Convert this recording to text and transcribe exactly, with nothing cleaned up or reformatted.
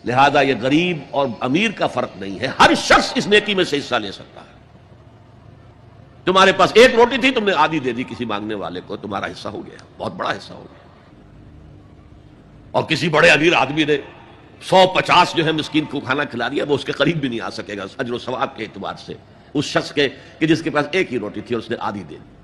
लिहाजा ये गरीब और अमीर का फर्क नहीं है, हर शख्स इस नेकी में से हिस्सा ले सकता है। तुम्हारे पास एक रोटी थी, तुमने आधी दे दी किसी मांगने वाले को, तुम्हारा हिस्सा हो गया, बहुत बड़ा हिस्सा हो गया। और किसी बड़े अमीर आदमी ने सौ पचास जो है मिस्कीन को खाना खिला दिया, वो उसके करीब भी नहीं आ सकेगा अजर व सवाब के एतबार से उस शख्स के कि जिसके पास एक ही रोटी थी और उसने आधी दे दी।